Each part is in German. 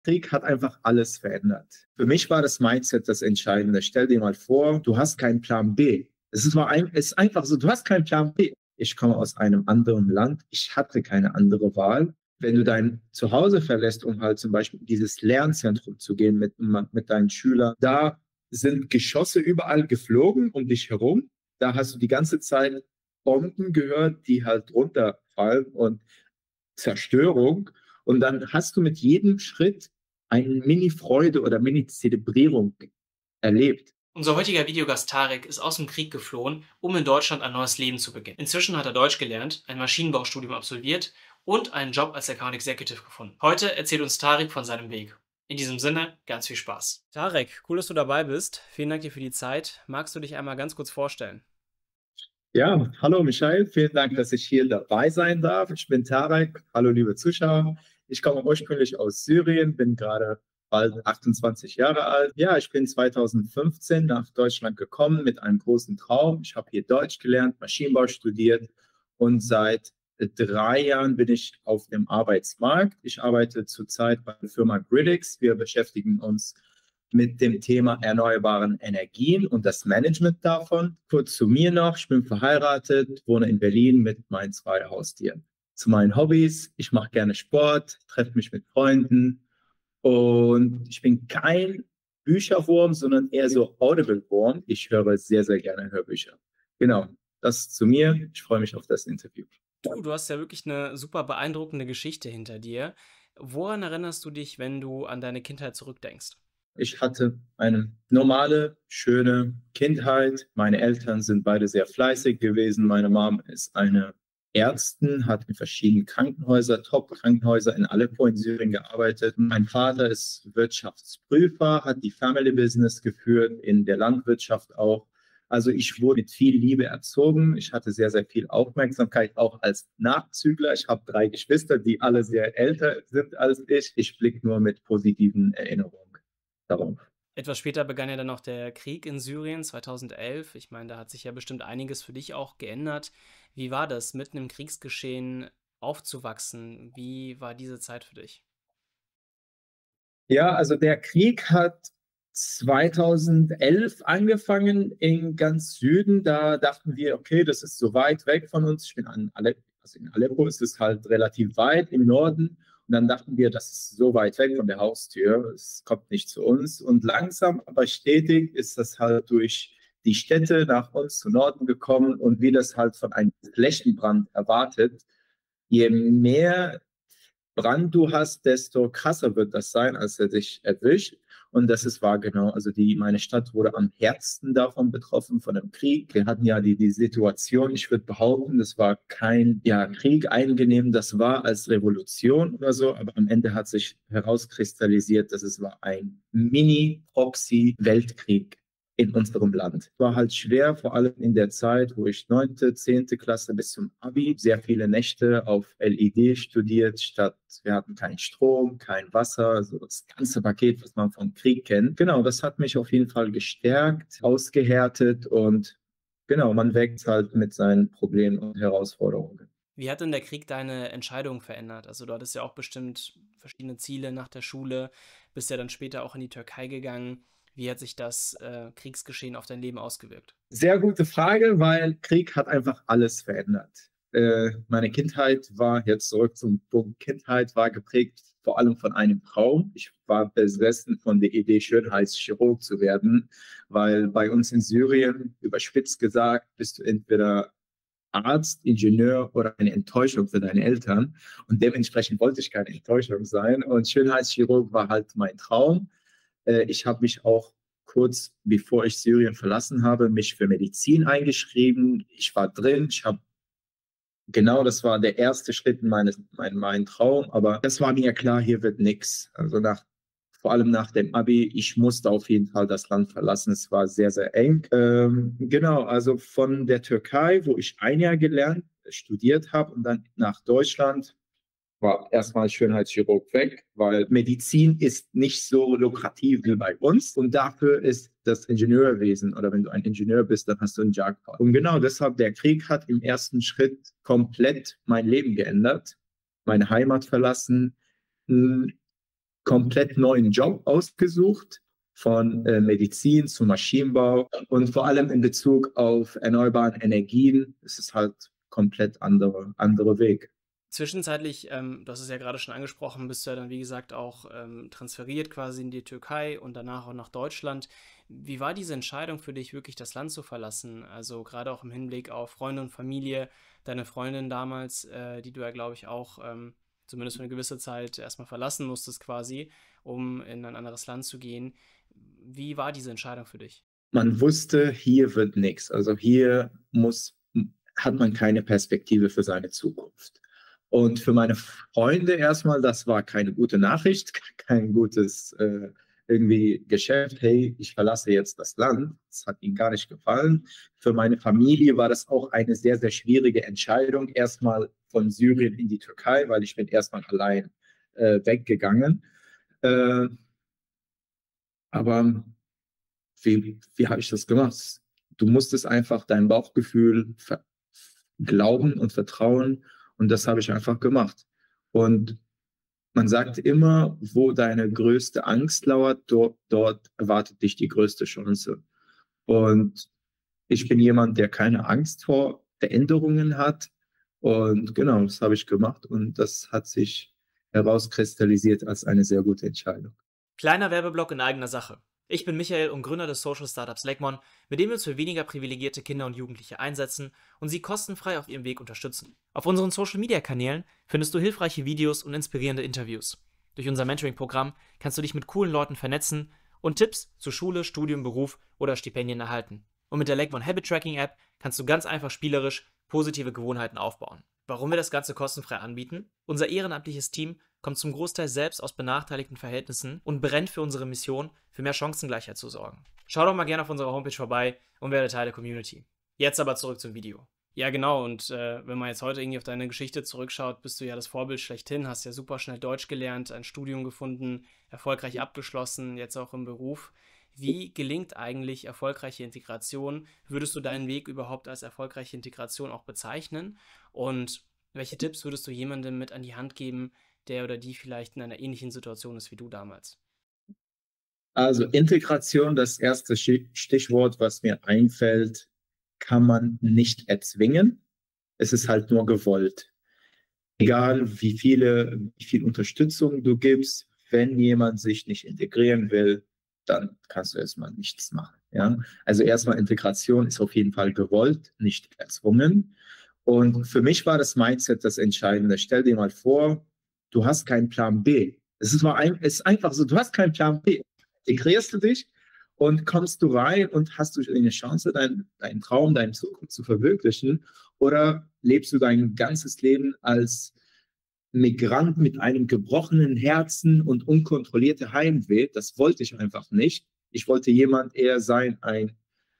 Krieg hat einfach alles verändert. Für mich war das Mindset das Entscheidende. Stell dir mal vor, du hast keinen Plan B. Es ist einfach so, du hast keinen Plan B. Ich komme aus einem anderen Land. Ich hatte keine andere Wahl. Wenn du dein Zuhause verlässt, um halt zum Beispiel in dieses Lernzentrum zu gehen mit deinen Schülern, da sind Geschosse überall geflogen um dich herum. Da hast du die ganze Zeit Bomben gehört, die halt runterfallen und Zerstörung. Und dann hast du mit jedem Schritt eine Mini-Freude oder Mini-Zelebrierung erlebt. Unser heutiger Videogast Tarek ist aus dem Krieg geflohen, um in Deutschland ein neues Leben zu beginnen. Inzwischen hat er Deutsch gelernt, ein Maschinenbaustudium absolviert und einen Job als Account Executive gefunden. Heute erzählt uns Tarek von seinem Weg. In diesem Sinne, ganz viel Spaß. Tarek, cool, dass du dabei bist. Vielen Dank dir für die Zeit. Magst du dich einmal ganz kurz vorstellen? Ja, hallo Michael, vielen Dank, dass ich hier dabei sein darf. Ich bin Tarek. Hallo liebe Zuschauer. Ich komme ursprünglich aus Syrien, bin gerade bald 28 Jahre alt. Ja, ich bin 2015 nach Deutschland gekommen mit einem großen Traum. Ich habe hier Deutsch gelernt, Maschinenbau studiert und seit 3 Jahren bin ich auf dem Arbeitsmarkt. Ich arbeite zurzeit bei der Firma Gridix. Wir beschäftigen uns mit dem Thema erneuerbaren Energien und das Management davon. Kurz zu mir noch, ich bin verheiratet, wohne in Berlin mit meinen 2 Haustieren. Zu meinen Hobbys, ich mache gerne Sport, treffe mich mit Freunden und ich bin kein Bücherwurm, sondern eher so Audible-Wurm. Ich höre sehr, sehr gerne Hörbücher. Genau, das zu mir. Ich freue mich auf das Interview. Du hast ja wirklich eine super beeindruckende Geschichte hinter dir. Woran erinnerst du dich, wenn du an deine Kindheit zurückdenkst? Ich hatte eine normale, schöne Kindheit. Meine Eltern sind beide sehr fleißig gewesen. Meine Mom ist eine Ärztin, hat in verschiedenen Krankenhäusern, Top-Krankenhäuser in Aleppo in Syrien gearbeitet. Mein Vater ist Wirtschaftsprüfer, hat die Family Business geführt, in der Landwirtschaft auch. Also ich wurde mit viel Liebe erzogen. Ich hatte sehr, sehr viel Aufmerksamkeit, auch als Nachzügler. Ich habe 3 Geschwister, die alle sehr älter sind als ich. Ich blicke nur mit positiven Erinnerungen darauf. Etwas später begann ja dann noch der Krieg in Syrien 2011. Ich meine, da hat sich ja bestimmt einiges für dich auch geändert. Wie war das, mitten im Kriegsgeschehen aufzuwachsen? Wie war diese Zeit für dich? Ja, also der Krieg hat 2011 angefangen in ganz Süden. Da dachten wir, okay, das ist so weit weg von uns. Ich bin an Aleppo, also in Aleppo ist es halt relativ weit im Norden. Und dann dachten wir, das ist so weit weg von der Haustür. Es kommt nicht zu uns. Und langsam, aber stetig ist das halt durch die Städte nach uns zu Norden gekommen und wie das halt von einem Flächenbrand erwartet. Je mehr Brand du hast, desto krasser wird das sein, als er dich erwischt. Und das ist wahr, genau. Also meine Stadt wurde am härtesten davon betroffen, von dem Krieg. Wir hatten ja die Situation, ich würde behaupten, das war kein Krieg eingenehm, das war als Revolution oder so, aber am Ende hat sich herauskristallisiert, dass es war ein Mini-Proxy-Weltkrieg in unserem Land. War halt schwer, vor allem in der Zeit, wo ich 9., 10. Klasse bis zum Abi sehr viele Nächte auf LED studiert, statt wir hatten keinen Strom, kein Wasser, so das ganze Paket, was man vom Krieg kennt. Genau, das hat mich auf jeden Fall gestärkt, ausgehärtet und genau, man wächst halt mit seinen Problemen und Herausforderungen. Wie hat denn der Krieg deine Entscheidung verändert? Also du hattest ja auch bestimmt verschiedene Ziele nach der Schule, bist ja dann später auch in die Türkei gegangen. Wie hat sich das Kriegsgeschehen auf dein Leben ausgewirkt? Sehr gute Frage, weil Krieg hat einfach alles verändert. Meine Kindheit war, jetzt zurück zum Punkt, Kindheit war geprägt vor allem von einem Traum. Ich war besessen von der Idee, Schönheitschirurg zu werden, weil bei uns in Syrien, überspitzt gesagt, bist du entweder Arzt, Ingenieur oder eine Enttäuschung für deine Eltern. Und dementsprechend wollte ich keine Enttäuschung sein. Und Schönheitschirurg war halt mein Traum. Ich habe mich auch kurz bevor ich Syrien verlassen habe, mich für Medizin eingeschrieben. Ich war drin, ich habe genau, das war der erste Schritt in meinen Traum, aber das war mir klar, hier wird nichts. Also vor allem nach dem Abi, ich musste auf jeden Fall das Land verlassen. Es war sehr, sehr eng. Genau, also von der Türkei, wo ich ein Jahr studiert habe und dann nach Deutschland, war erstmal Schönheitschirurg weg, weil Medizin ist nicht so lukrativ wie bei uns. Und dafür ist das Ingenieurwesen, oder wenn du ein Ingenieur bist, dann hast du einen Jackpot. Und genau deshalb, der Krieg hat im ersten Schritt komplett mein Leben geändert, meine Heimat verlassen, komplett neuen Job ausgesucht, von Medizin zu Maschinenbau und vor allem in Bezug auf erneuerbare Energien. Es ist halt komplett andere Weg. Zwischenzeitlich, du hast es ja gerade schon angesprochen, bist du ja dann, wie gesagt, auch transferiert quasi in die Türkei und danach auch nach Deutschland. Wie war diese Entscheidung für dich, wirklich das Land zu verlassen? Also gerade auch im Hinblick auf Freunde und Familie, deine Freundin damals, die du ja, glaube ich, auch zumindest für eine gewisse Zeit erstmal verlassen musstest quasi, um in ein anderes Land zu gehen. Wie war diese Entscheidung für dich? Man wusste, hier wird nichts. Also hat man keine Perspektive für seine Zukunft. Und für meine Freunde erstmal, das war keine gute Nachricht, kein gutes irgendwie Geschäft. Hey, ich verlasse jetzt das Land. Das hat ihnen gar nicht gefallen. Für meine Familie war das auch eine sehr, sehr schwierige Entscheidung. Erstmal von Syrien in die Türkei, weil ich bin erstmal allein weggegangen. Äh, aber wie habe ich das gemacht? Du musstest einfach dein Bauchgefühl glauben und vertrauen und das habe ich einfach gemacht. Und man sagt immer, wo deine größte Angst lauert, dort erwartet dich die größte Chance. Und ich bin jemand, der keine Angst vor Veränderungen hat. Und genau, das habe ich gemacht und das hat sich herauskristallisiert als eine sehr gute Entscheidung. Kleiner Werbeblock in eigener Sache. Ich bin Michael und Gründer des Social Startups Legmon, mit dem wir uns für weniger privilegierte Kinder und Jugendliche einsetzen und sie kostenfrei auf ihrem Weg unterstützen. Auf unseren Social Media Kanälen findest du hilfreiche Videos und inspirierende Interviews. Durch unser Mentoring-Programm kannst du dich mit coolen Leuten vernetzen und Tipps zu Schule, Studium, Beruf oder Stipendien erhalten. Und mit der Legmon Habit Tracking App kannst du ganz einfach spielerisch positive Gewohnheiten aufbauen. Warum wir das Ganze kostenfrei anbieten? Unser ehrenamtliches Team kommt zum Großteil selbst aus benachteiligten Verhältnissen und brennt für unsere Mission, für mehr Chancengleichheit zu sorgen. Schau doch mal gerne auf unserer Homepage vorbei und werde Teil der Community. Jetzt aber zurück zum Video. Ja, genau, und wenn man jetzt heute irgendwie auf deine Geschichte zurückschaut, bist du ja das Vorbild schlechthin, hast ja super schnell Deutsch gelernt, ein Studium gefunden, erfolgreich abgeschlossen, jetzt auch im Beruf. Wie gelingt eigentlich erfolgreiche Integration? Würdest du deinen Weg überhaupt als erfolgreiche Integration auch bezeichnen? Und welche Tipps würdest du jemandem mit an die Hand geben, der oder die vielleicht in einer ähnlichen Situation ist wie du damals? Also Integration, das erste Stichwort, was mir einfällt, kann man nicht erzwingen. Es ist halt nur gewollt. Egal wie viel Unterstützung du gibst, wenn jemand sich nicht integrieren will, dann kannst du erstmal nichts machen. Ja? Also erstmal Integration ist auf jeden Fall gewollt, nicht erzwungen. Und für mich war das Mindset das Entscheidende. Stell dir mal vor, du hast keinen Plan B. Es ist einfach so, du hast keinen Plan B. Integrierst du dich und kommst du rein und hast du eine Chance, deinen Traum, deine Zukunft zu verwirklichen? Oder lebst du dein ganzes Leben als Migrant mit einem gebrochenen Herzen und unkontrollierte Heimweh? Das wollte ich einfach nicht. Ich wollte jemand eher sein, ein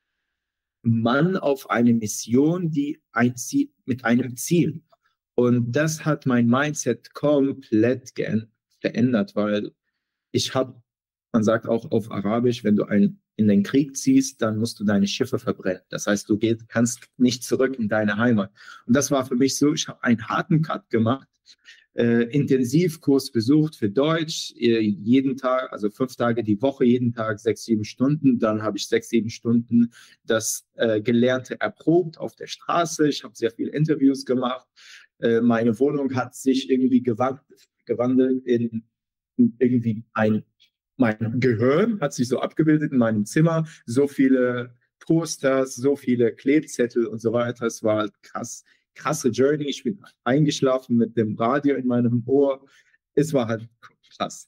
Mann auf eine Mission, mit einem Ziel. Und das hat mein Mindset komplett verändert, weil ich habe, man sagt auch auf Arabisch, wenn du in den Krieg ziehst, dann musst du deine Schiffe verbrennen. Das heißt, kannst nicht zurück in deine Heimat. Und das war für mich so, ich habe einen harten Cut gemacht, Intensivkurs besucht für Deutsch, jeden Tag, also 5 Tage die Woche, jeden Tag 6, 7 Stunden. Dann habe ich 6, 7 Stunden das Gelernte erprobt auf der Straße. Ich habe sehr viele Interviews gemacht. Meine Wohnung hat sich irgendwie gewandelt in irgendwie mein Gehirn hat sich so abgebildet in meinem Zimmer. So viele Posters, so viele Klebzettel und so weiter. Es war halt krasse Journey. Ich bin eingeschlafen mit dem Radio in meinem Ohr. Es war halt krass.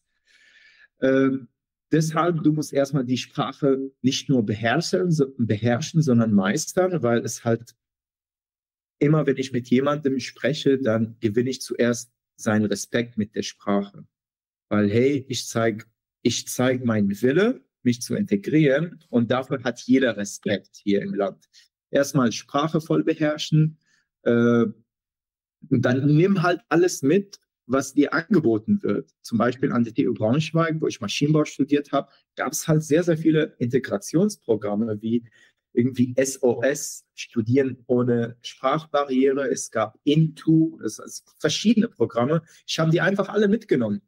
Deshalb, du musst erstmal die Sprache nicht nur beherrschen, sondern meistern, weil es halt immer, wenn ich mit jemandem spreche, dann gewinne ich zuerst seinen Respekt mit der Sprache. Weil, hey, ich zeig meinen Wille, mich zu integrieren und dafür hat jeder Respekt hier im Land. Erstmal Sprache voll beherrschen, und dann nimm halt alles mit, was dir angeboten wird. Zum Beispiel an der TU Braunschweig, wo ich Maschinenbau studiert habe, gab es halt sehr, sehr viele Integrationsprogramme wie irgendwie SOS, Studieren ohne Sprachbarriere. Es gab Into, verschiedene Programme. Ich habe die einfach alle mitgenommen.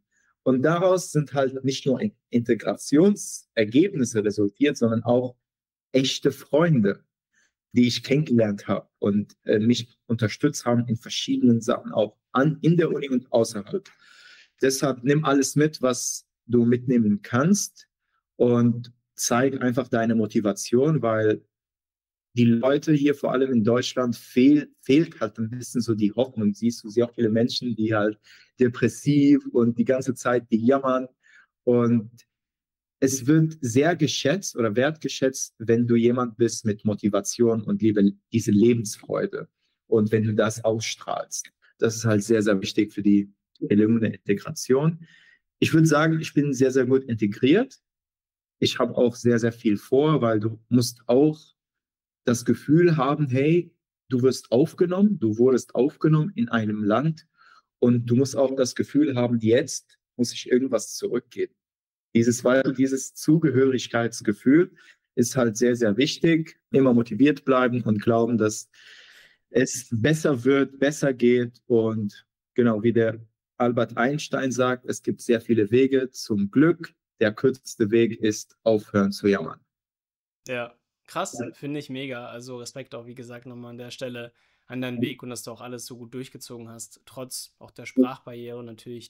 Und daraus sind halt nicht nur Integrationsergebnisse resultiert, sondern auch echte Freunde, die ich kennengelernt habe und mich unterstützt haben in verschiedenen Sachen, auch in der Uni und außerhalb. Deshalb nimm alles mit, was du mitnehmen kannst und zeig einfach deine Motivation, weil die Leute hier, vor allem in Deutschland, fehlt halt ein bisschen so die Hoffnung. Siehst du sehr viele Menschen, die halt depressiv und die ganze Zeit die jammern. Und es wird sehr geschätzt oder wertgeschätzt, wenn du jemand bist mit Motivation und diese Lebensfreude. Und wenn du das ausstrahlst. Das ist halt sehr, sehr wichtig für die gelungene Integration. Ich würde sagen, ich bin sehr, sehr gut integriert. Ich habe auch sehr, sehr viel vor, weil du musst auch das Gefühl haben, hey, du wirst aufgenommen, du wurdest aufgenommen in einem Land und du musst auch das Gefühl haben, jetzt muss ich irgendwas zurückgeben. Dieses Zugehörigkeitsgefühl ist halt sehr, sehr wichtig. Immer motiviert bleiben und glauben, dass es besser wird, besser geht. Und genau wie der Albert Einstein sagt, es gibt sehr viele Wege zum Glück. Der kürzeste Weg ist aufhören zu jammern. Ja, krass, finde ich mega. Also Respekt auch, wie gesagt, nochmal an der Stelle an deinen Weg und dass du auch alles so gut durchgezogen hast, trotz auch der Sprachbarriere und natürlich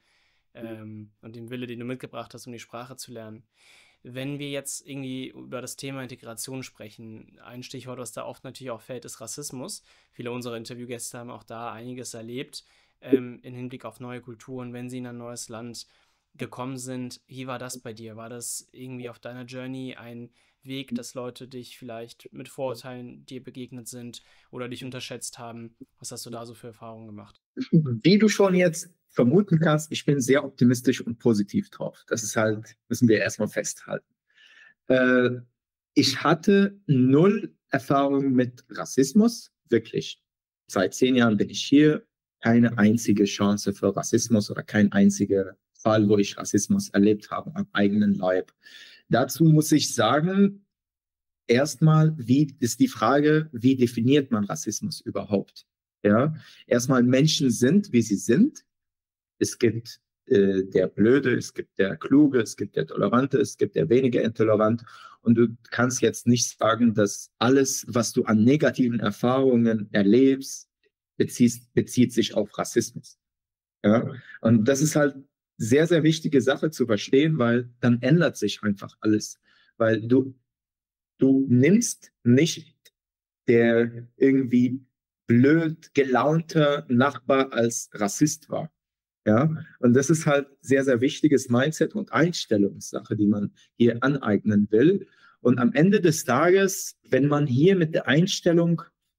und dem Wille, den du mitgebracht hast, um die Sprache zu lernen. Wenn wir jetzt irgendwie über das Thema Integration sprechen, ein Stichwort, was da oft natürlich auch fällt, ist Rassismus. Viele unserer Interviewgäste haben auch da einiges erlebt, im Hinblick auf neue Kulturen, wenn sie in ein neues Land gekommen sind. Wie war das bei dir? War das irgendwie auf deiner Journey ein Weg, dass Leute dich vielleicht mit Vorurteilen dir begegnet sind oder dich unterschätzt haben? Was hast du da so für Erfahrungen gemacht? Wie du schon jetzt vermuten kannst, ich bin sehr optimistisch und positiv drauf. Das ist halt, müssen wir erstmal festhalten. Äh, Ich hatte null Erfahrung mit Rassismus, wirklich. Seit 10 Jahren bin ich hier. Keine einzige Chance für Rassismus oder kein einziger Fall, wo ich Rassismus erlebt habe am eigenen Leib. Dazu muss ich sagen, erstmal, wie ist die Frage, wie definiert man Rassismus überhaupt? Ja, erstmal Menschen sind, wie sie sind. Es gibt der Blöde, es gibt der Kluge, es gibt der Tolerante, es gibt der weniger intolerant. Und du kannst jetzt nicht sagen, dass alles, was du an negativen Erfahrungen erlebst, bezieht sich auf Rassismus. Ja? Und das ist halt sehr, sehr wichtige Sache zu verstehen, weil dann ändert sich einfach alles. Weil du nimmst nicht der irgendwie blöd gelaunte Nachbar als Rassist wahr. Ja, und das ist halt sehr, sehr wichtiges Mindset und Einstellungssache, die man hier aneignen will. Und am Ende des Tages, wenn man hier mit der Einstellung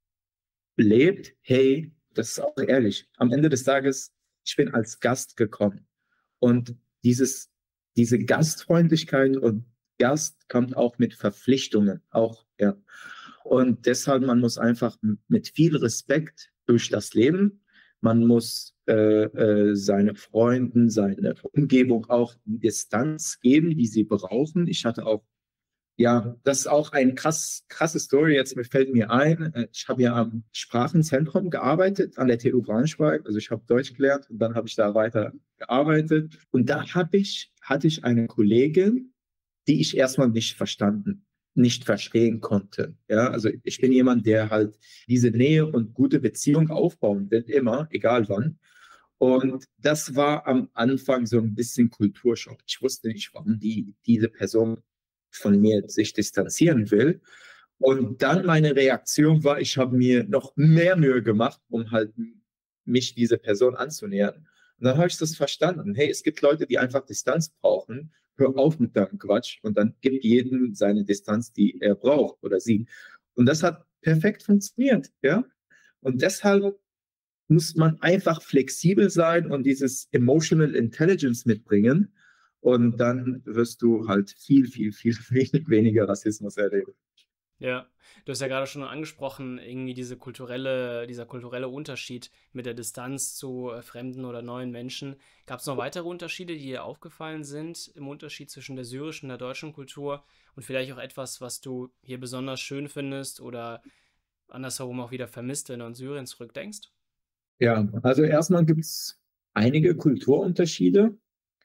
lebt, hey, das ist auch ehrlich, am Ende des Tages, ich bin als Gast gekommen. Und diese Gastfreundlichkeit und Gast kommt auch mit Verpflichtungen, auch, ja. Und deshalb, man muss einfach mit viel Respekt durch das Leben. Man muss seine Freunden, seine Umgebung auch die Distanz geben, die sie brauchen. Ich hatte auch, ja, das ist auch eine krasse Story. Jetzt fällt mir ein, ich habe ja am Sprachenzentrum gearbeitet, an der TU Braunschweig. Also ich habe Deutsch gelernt und dann habe ich da weiter gearbeitet. Und da hatte ich eine Kollegin, die ich erstmal nicht verstehen konnte. Ja, also ich bin jemand, der halt diese Nähe und gute Beziehung aufbauen will, immer, egal wann. Und das war am Anfang so ein bisschen Kulturschock. Ich wusste nicht, warum diese Person von mir sich distanzieren will. Und dann meine Reaktion war, ich habe mir noch mehr Mühe gemacht, um halt mich diese Person anzunähern. Und dann habe ich das verstanden. Hey, es gibt Leute, die einfach Distanz brauchen. Hör auf mit deinem Quatsch und dann gibt jedem seine Distanz, die er braucht oder sie. Und das hat perfekt funktioniert, ja. Und deshalb muss man einfach flexibel sein und dieses Emotional Intelligence mitbringen. Und dann wirst du halt viel weniger Rassismus erleben. Ja, du hast ja gerade schon angesprochen, irgendwie dieser kulturelle Unterschied mit der Distanz zu fremden oder neuen Menschen. Gab es noch weitere Unterschiede, die dir aufgefallen sind im Unterschied zwischen der syrischen und der deutschen Kultur und vielleicht auch etwas, was du hier besonders schön findest oder andersherum auch wieder vermisst, wenn du an Syrien zurückdenkst? Ja, also erstmal gibt es einige Kulturunterschiede.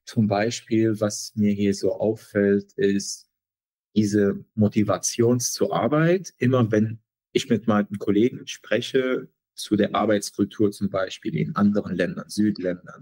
Zum Beispiel, was mir hier so auffällt, ist diese Motivation zur Arbeit. Immer wenn ich mit meinen Kollegen spreche zu der Arbeitskultur zum Beispiel in anderen Ländern, Südländern,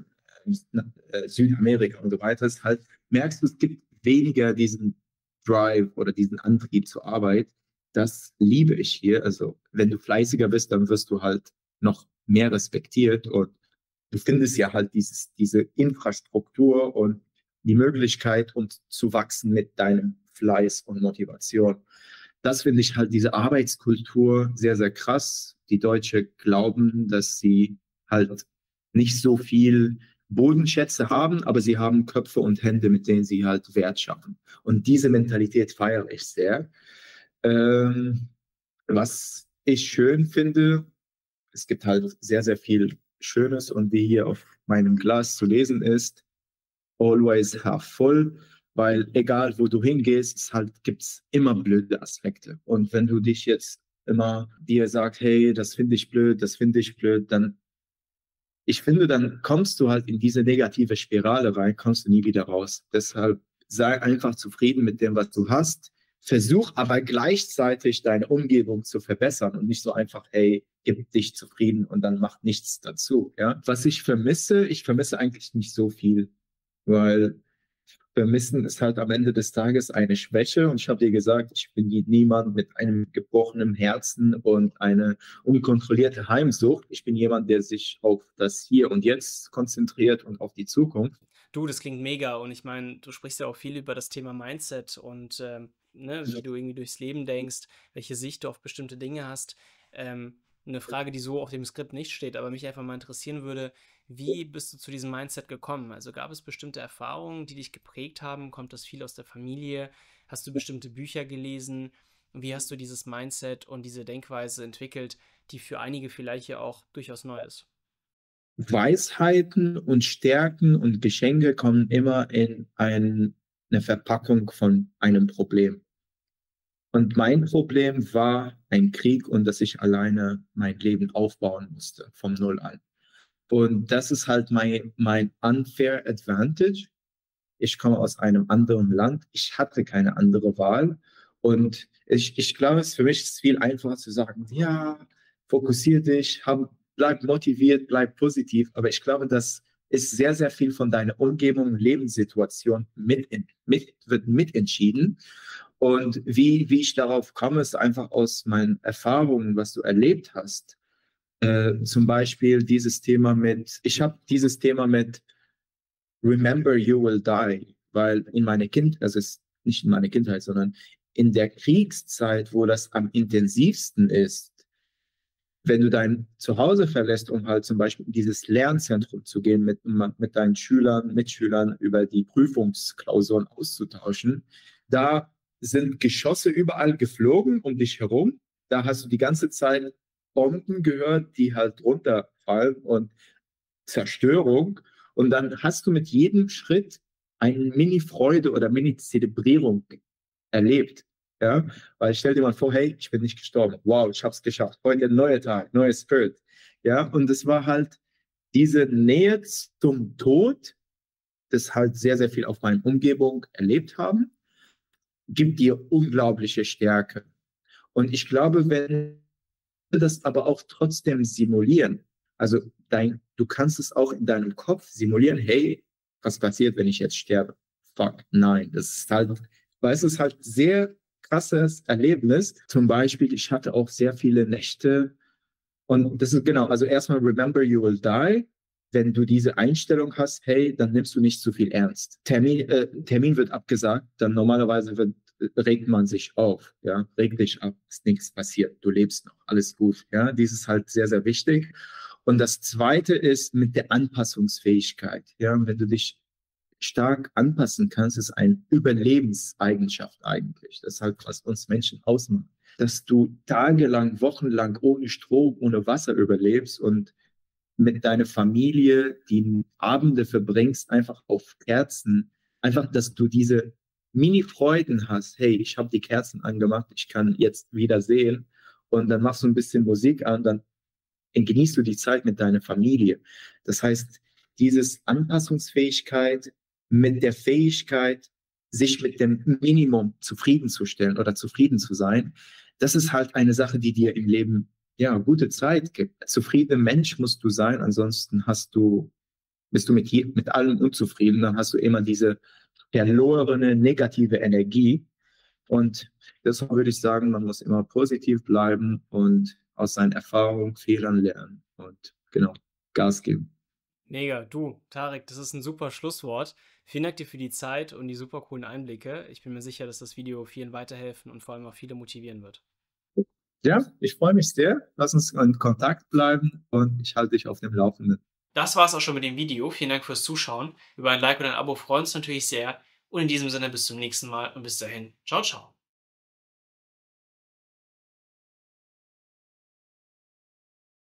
Südamerika und so weiter, ist halt, merkst du, es gibt weniger diesen Drive oder diesen Antrieb zur Arbeit. Das liebe ich hier. Also wenn du fleißiger bist, dann wirst du halt noch mehr respektiert und du findest ja halt diese Infrastruktur und die Möglichkeit, und zu wachsen mit deinem Fleiß und Motivation. Das finde ich halt diese Arbeitskultur sehr, sehr krass. Die Deutsche glauben, dass sie halt nicht so viel Bodenschätze haben, aber sie haben Köpfe und Hände, mit denen sie halt Wert schaffen. Und diese Mentalität feiere ich sehr. Ähm, Was ich schön finde, es gibt halt sehr, sehr viel Schönes und wie hier auf meinem Glas zu lesen ist, always have full, weil egal wo du hingehst, es halt gibt's immer blöde Aspekte. Und wenn du dich jetzt immer dir sagst, hey, das finde ich blöd, das finde ich blöd, dann ich finde, dann kommst du halt in diese negative Spirale rein, kommst du nie wieder raus. Deshalb sei einfach zufrieden mit dem, was du hast. Versuch aber gleichzeitig deine Umgebung zu verbessern und nicht so einfach, hey, gib dich zufrieden und dann mach nichts dazu. Ja? Was ich vermisse eigentlich nicht so viel, weil Vermissen ist halt am Ende des Tages eine Schwäche. Und ich habe dir gesagt, ich bin niemand mit einem gebrochenen Herzen und eine unkontrollierte Heimsucht. Ich bin jemand, der sich auf das Hier und Jetzt konzentriert und auf die Zukunft. Du, das klingt mega und ich meine, du sprichst ja auch viel über das Thema Mindset und ne, wie du irgendwie durchs Leben denkst, welche Sicht du auf bestimmte Dinge hast. Eine Frage, die so auf dem Skript nicht steht, aber mich einfach mal interessieren würde, wie bist du zu diesem Mindset gekommen? Also gab es bestimmte Erfahrungen, die dich geprägt haben? Kommt das viel aus der Familie? Hast du bestimmte Bücher gelesen? Wie hast du dieses Mindset und diese Denkweise entwickelt, die für einige vielleicht ja auch durchaus neu ist? Weisheiten und Stärken und Geschenke kommen immer in eine Verpackung von einem Problem. Und mein Problem war ein Krieg und dass ich alleine mein Leben aufbauen musste, vom Null an. Und das ist halt mein unfair advantage. Ich komme aus einem anderen Land. Ich hatte keine andere Wahl. Und ich glaube, für mich ist es viel einfacher zu sagen, ja, fokussier dich, bleib motiviert, bleib positiv. Aber ich glaube, das ist sehr, sehr viel von deiner Umgebung, Lebenssituation wird mitentschieden. Und wie ich darauf komme, ist einfach aus meinen Erfahrungen, was du erlebt hast. Zum Beispiel ich habe dieses Thema mit Remember You Will Die, weil also es ist nicht in meiner Kindheit, sondern in der Kriegszeit, wo das am intensivsten ist, wenn du dein Zuhause verlässt, um halt zum Beispiel in dieses Lernzentrum zu gehen, mit deinen Mitschülern über die Prüfungsklausuren auszutauschen, da sind Geschosse überall geflogen um dich herum. Da hast du die ganze Zeit Bomben gehört, die halt runterfallen und Zerstörung. Und dann hast du mit jedem Schritt eine Mini-Freude oder Mini-Zelebrierung erlebt. Ja, weil stell dir mal vor, hey, ich bin nicht gestorben. Wow, ich habe es geschafft. Heute ein neuer Tag, neuer Spirit. Ja, und es war halt diese Nähe zum Tod, das halt sehr, sehr viel auf meiner Umgebung erlebt haben, gibt dir unglaubliche Stärke. Und ich glaube, wenn wir das aber auch trotzdem simulieren, also du kannst es auch in deinem Kopf simulieren, hey, was passiert, wenn ich jetzt sterbe? Fuck, nein, das ist halt, weil es ist halt sehr krasses Erlebnis. Zum Beispiel, ich hatte auch sehr viele Nächte und das ist genau, also erstmal remember you will die. Wenn du diese Einstellung hast, hey, dann nimmst du nicht zu viel ernst. Termin wird abgesagt, dann normalerweise regt man sich auf, ja, reg dich ab, ist nichts passiert, du lebst noch, alles gut, ja, dies ist halt sehr, sehr wichtig. Und das Zweite ist mit der Anpassungsfähigkeit, ja, wenn du dich stark anpassen kannst, ist eine Überlebenseigenschaft eigentlich. Das ist halt, was uns Menschen ausmacht. Dass du tagelang, wochenlang ohne Strom, ohne Wasser überlebst und mit deiner Familie die Abende verbringst, einfach auf Kerzen, einfach, dass du diese Mini-Freuden hast. Hey, ich habe die Kerzen angemacht, ich kann jetzt wieder sehen und dann machst du ein bisschen Musik an, dann genießt du die Zeit mit deiner Familie. Das heißt, dieses Anpassungsfähigkeit mit der Fähigkeit, sich mit dem Minimum zufriedenzustellen oder zufrieden zu sein. Das ist halt eine Sache, die dir im Leben ja gute Zeit gibt. Ein zufriedener Mensch musst du sein, ansonsten bist du mit allem unzufrieden, dann hast du immer diese verlorene negative Energie. Und deshalb würde ich sagen, man muss immer positiv bleiben und aus seinen Erfahrungen, Fehlern lernen und genau, Gas geben. Mega, du, Tarek, das ist ein super Schlusswort. Vielen Dank dir für die Zeit und die super coolen Einblicke. Ich bin mir sicher, dass das Video vielen weiterhelfen und vor allem auch viele motivieren wird. Ja, ich freue mich sehr. Lass uns in Kontakt bleiben und ich halte dich auf dem Laufenden. Das war's auch schon mit dem Video. Vielen Dank fürs Zuschauen. Über ein Like oder ein Abo freuen uns natürlich sehr. Und in diesem Sinne bis zum nächsten Mal und bis dahin. Ciao, ciao.